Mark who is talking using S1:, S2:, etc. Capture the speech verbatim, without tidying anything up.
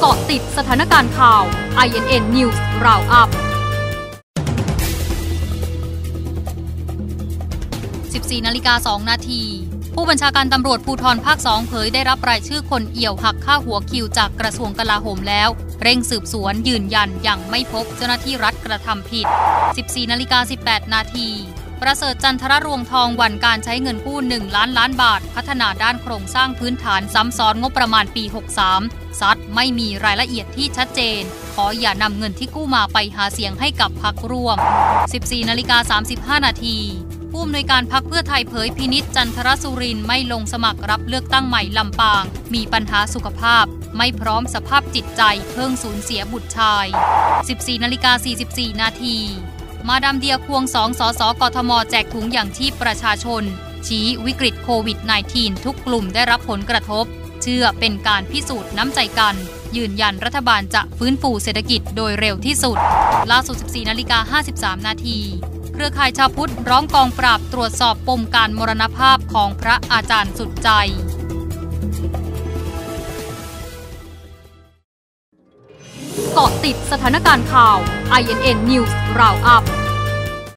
S1: เกาะติดสถานการณ์ข่าว ไอ เอ็น เอ็น News Roundup สิบสี่นาฬิกาสองนาทีผู้บัญชาการตำรวจภูธรภาคสองเผยได้รับรายชื่อคนเอี่ยวหักค่าหัวคิวจากกระทรวงกลาโหมแล้วเร่งสืบสวนยืนยันยังไม่พบเจ้าหน้าที่รัฐกระทำผิด สิบสี่นาฬิกาสิบแปดนาทีประเสริฐจันทรรวงทองหวั่นการใช้เงินกู้หนึ่งล้านล้านบาทพัฒนาด้านโครงสร้างพื้นฐานซ้ำซ้อนงบประมาณปีหกสามซัดไม่มีรายละเอียดที่ชัดเจนขออย่านำเงินที่กู้มาไปหาเสียงให้กับพรรคร่วม สิบสี่นาฬิกาสามสิบห้านาทีผู้อำนวยการพรรคเพื่อไทยเผยพินิจจันทรสุรินทร์ไม่ลงสมัครรับเลือกตั้งใหม่ลำปางมีปัญหาสุขภาพไม่พร้อมสภาพจิตใจเพิ่งสูญเสียบุตรชาย สิบสี่นาฬิกาสี่สิบสี่นาทีมาดามเดียควงสองสสกทมแจกถุงอย่างชีพประชาชนชี้วิกฤตโควิด สิบเก้า ทุกกลุ่มได้รับผลกระทบเชื่อเป็นการพิสูจน์น้ำใจกันยืนยันรัฐบาลจะฟื้นฟูเศรษฐกิจโดยเร็วที่สุดล่าสุด สิบสี่นาฬิกาห้าสิบสามนาทีเครือข่ายชาวพุทธร้องกองปราบตรวจสอบปมการมรณภาพของพระอาจารย์สุดใจเกาะติดสถานการณ์ข่าว ไอ เอ็น เอ็น News Roundup